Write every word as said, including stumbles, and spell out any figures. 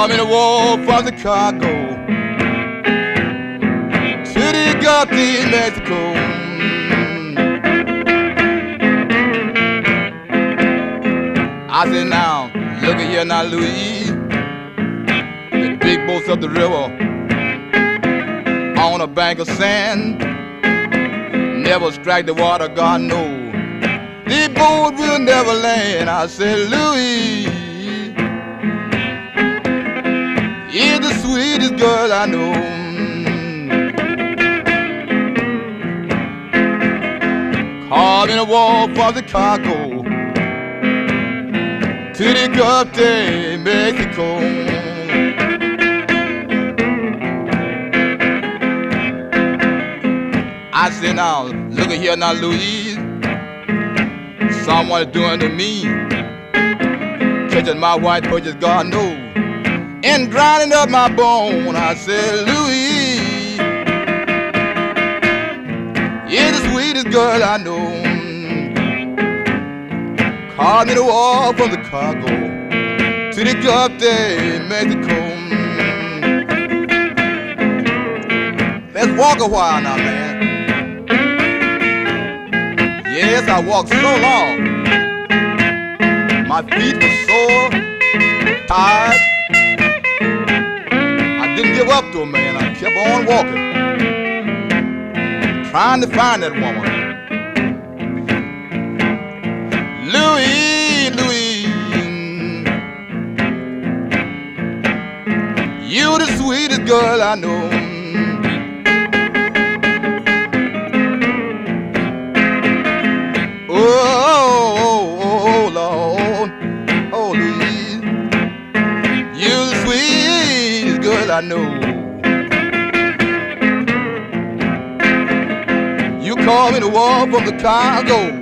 Call me the war from Chicago to the Gulf in Mexico. I said, now, look at here now, Louise. The big boats up the river on a bank of sand never strike the water, God knows. The boat will never land. I said, Louise, you're the sweetest girl I know. Call me the war from Chicago to the Gulf de Mexico. I said, now, look at here now, Louise. Someone is doing to me, touching my white purchase, God knows, and grinding up my bone. I said, Louise, you're the sweetest girl I know. Call me the war from Chicago to the Gulf de Mexico. Let's walk a while now, man. Yes, I walked so long. My feet were sore, tired. I didn't give up to a man. I kept on walking, trying to find that woman. Louise, Louise, you're the sweetest girl I know. Oh, oh, oh, Lord, oh, Louise, you're the sweetest girl I know. You call me the war from Chicago